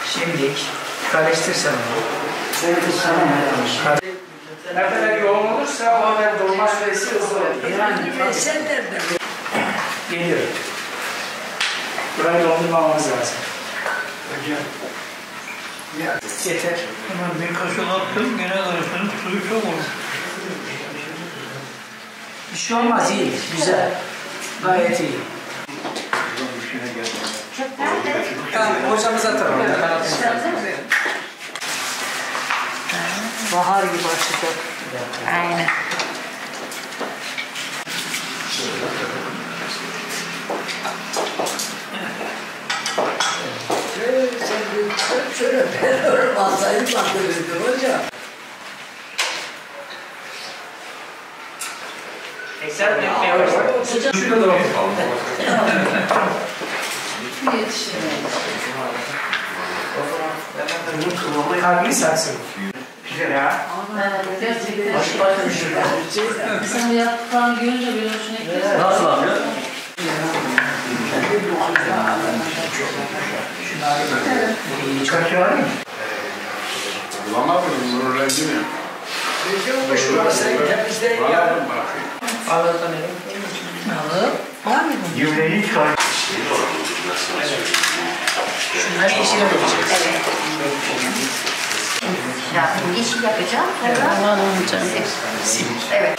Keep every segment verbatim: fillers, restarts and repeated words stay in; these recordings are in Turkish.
Şimdi karıştırsan onu. Ne kadar yoğun olursa o kadar dolma süresi hızlı olur. Yani sen nereden? Geliyor. Burayı dondurmamamız lazım. Hocam. Ya, yeter. Hemen bir kaşık attım, gene karıştırdım, suyu çok olur. Bir şey olmaz, iyi, güzel. Gayet iyi. Tamam, hocamız atalım. Bahar gibi açacak. Aynen. Şöyle ben masayı bakıyordum hocam. Ekser bekliyor. Hocam şurada da bunun kıvamı kalbi sarsın. Güzel ha. Gerçekten. Başı bakın şurada. Sen yaptıklarını görünce böyle hoşuna gidiyor. Nasıl abi? İyi çıkartıyor mu? Bulamadım bunun rengini. Hocam şurası temizleyin ya. Ağırlıktan Alıp. Var mı bu? Yüreği çıkar. Şunları yeşile koyacağız. Ya yeşil yapacağım. Aman hocam. Evet.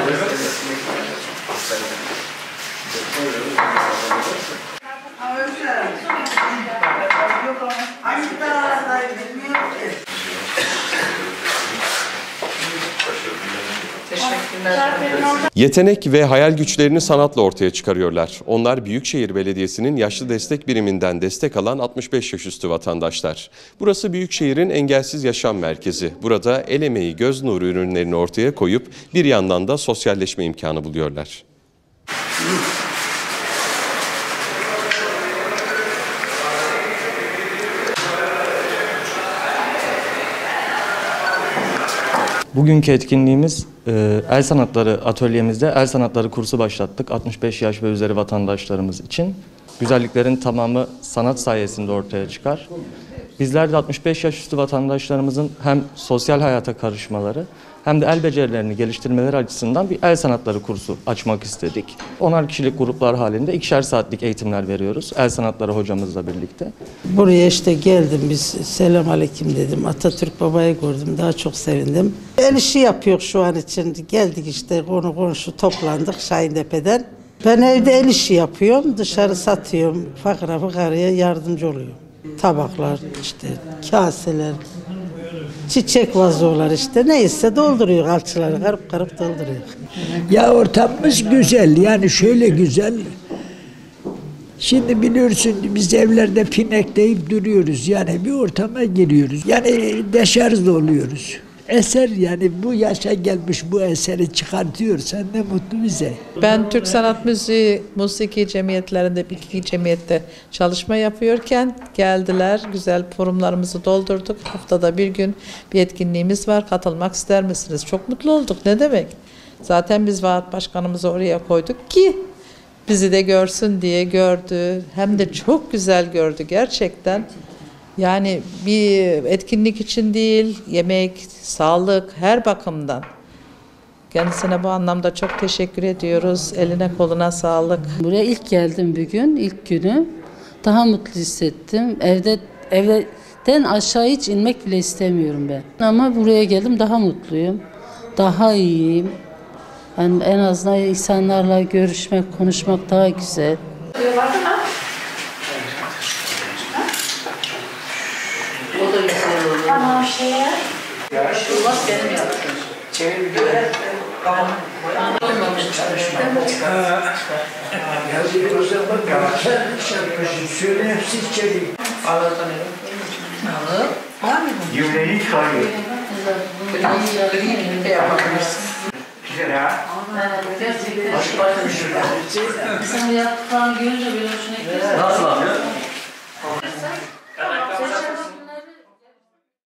Hangi taraftan bilmiyorum ki. Yetenek ve hayal güçlerini sanatla ortaya çıkarıyorlar. Onlar Büyükşehir Belediyesi'nin yaşlı destek biriminden destek alan altmış beş yaş üstü vatandaşlar. Burası Büyükşehir'in engelsiz yaşam merkezi. Burada el emeği, göz nuru ürünlerini ortaya koyup bir yandan da sosyalleşme imkanı buluyorlar. Bugünkü etkinliğimiz el sanatları atölyemizde el sanatları kursu başlattık altmış beş yaş ve üzeri vatandaşlarımız için. Güzelliklerin tamamı sanat sayesinde ortaya çıkar. Bizler de altmış beş yaş üstü vatandaşlarımızın hem sosyal hayata karışmaları hem de el becerilerini geliştirmeleri açısından bir el sanatları kursu açmak istedik. onar kişilik gruplar halinde ikişer saatlik eğitimler veriyoruz el sanatları hocamızla birlikte. Buraya işte geldim, biz selam aleyküm dedim, Atatürk babayı gördüm, daha çok sevindim. El işi yapıyor şu an için, geldik işte konu komşu toplandık Şahintepe'den. Ben evde el işi yapıyorum, dışarı satıyorum, fakira fukaraya yardımcı oluyorum. Tabaklar, işte kaseler, çiçek vazolar işte neyse dolduruyor, alçıları karıp karıp dolduruyor. Ya ortamımız güzel, yani şöyle güzel. Şimdi biliyorsun biz evlerde pinekleyip duruyoruz, yani bir ortama giriyoruz. Yani deşarj oluyoruz. Eser, yani bu yaşa gelmiş bu eseri çıkartıyorsan ne mutlu bize. Ben Türk Sanat Müziği Musiki Cemiyetlerinde bir iki cemiyette çalışma yapıyorken geldiler. Güzel forumlarımızı doldurduk. Haftada bir gün bir etkinliğimiz var. Katılmak ister misiniz? Çok mutlu olduk. Ne demek? Zaten biz vaat başkanımızı oraya koyduk ki bizi de görsün diye gördü. Hem de çok güzel gördü gerçekten. Yani bir etkinlik için değil, yemek, sağlık, her bakımdan. Kendisine bu anlamda çok teşekkür ediyoruz. Eline koluna sağlık. Buraya ilk geldim bir gün, ilk günü. Daha mutlu hissettim. Evde evden aşağı hiç inmek bile istemiyorum ben. Ama buraya geldim, daha mutluyum. Daha iyiyim. Yani en azından insanlarla görüşmek, konuşmak daha güzel. O da güzel olur. Tamam şeye. Olmaz benim yaptım. Çevir bir de. Tamam. Olmamış çalışma. Yazıyı o zaman ben şarkıcı söyle hepsi içeri. Ağırlıktan Alıp. Var mı bu? Yüreği çıkarıyor. Gri de yapabilirsin. Güzel ha. Gerçekten. Başı bakın şurada. Sen yaptıklarını görünce böyle hoşuna gidiyor. Nasıl abi?